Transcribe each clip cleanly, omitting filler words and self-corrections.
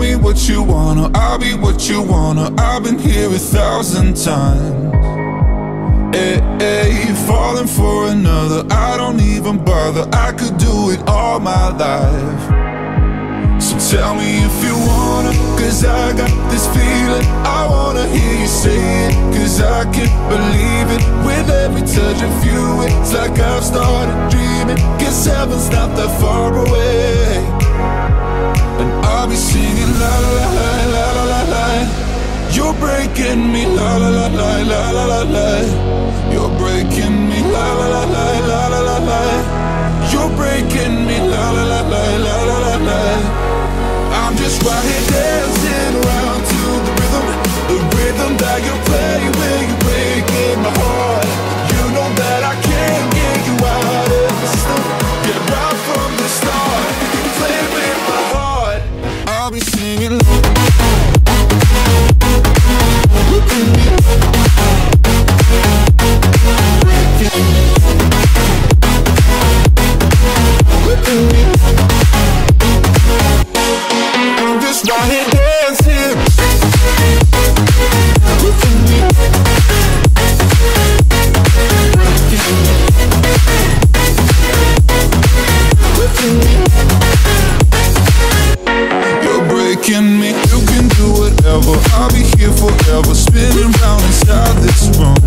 me what you wanna, I'll be what you wanna. I've been here 1,000 times. Hey, falling for another, I don't even bother. I could do it all my life. So tell me if you wanna, cause I got this feeling. I wanna hear you say it, cause I can't believe it. With every touch of you, it's like I've started dreaming. Guess heaven's not that far away. And I'll be singing la la la la la la la. You're breaking me la la la la la la la la. You're breaking me la la la la la la la la. You're breaking me la la la la la la la la. I'm just right here dancing around to the rhythm that you play when you're breaking my heart. You know that I can't get you out of the system. Get right from the start, play with my heart. I'll be singing. I'm just right here dancing. You're breaking me. You can do whatever. I'll be here forever, spinning round inside this room.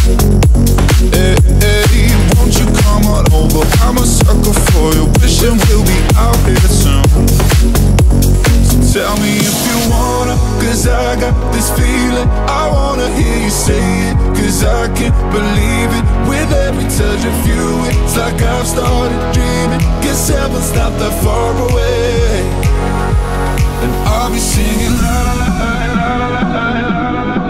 Hey, won't you come on over? I'm a sucker for you, wishing we'll be out here soon. So tell me if you wanna, cause I got this feeling. I wanna hear you say it, cause I can't believe it. With every touch of you, it's like I've started dreaming. Guess heaven's not that far away. And I'll be singing la la la la la la la.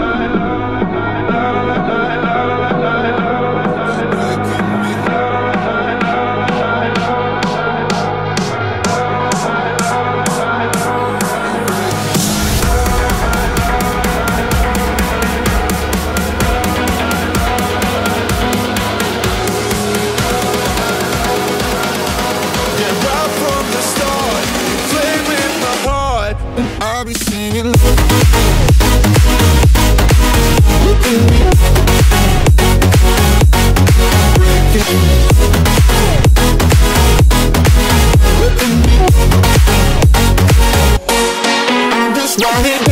I'll be singing. I'm just running.